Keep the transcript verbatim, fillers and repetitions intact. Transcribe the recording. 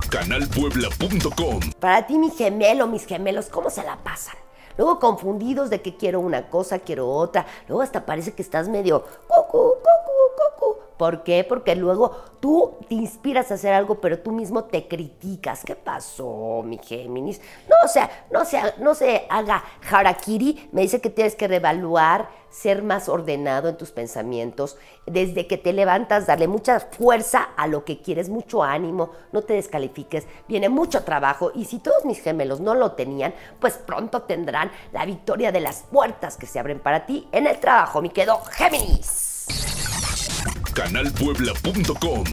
canal puebla punto com. Para ti, mi gemelo, mis gemelos, ¿cómo se la pasan? Luego confundidos de que quiero una cosa, quiero otra. Luego hasta parece que estás medio cucu, cucu, cucu. ¿Por qué? Porque luego tú te inspiras a hacer algo, pero tú mismo te criticas. ¿Qué pasó, mi Géminis? No, o sea, no se, no se haga harakiri. Me dice que tienes que reevaluar, ser más ordenado en tus pensamientos. Desde que te levantas, darle mucha fuerza a lo que quieres, mucho ánimo. No te descalifiques. Viene mucho trabajo. Y si todos mis gemelos no lo tenían, pues pronto tendrán la victoria de las puertas que se abren para ti en el trabajo, mi querido Géminis. canal puebla punto com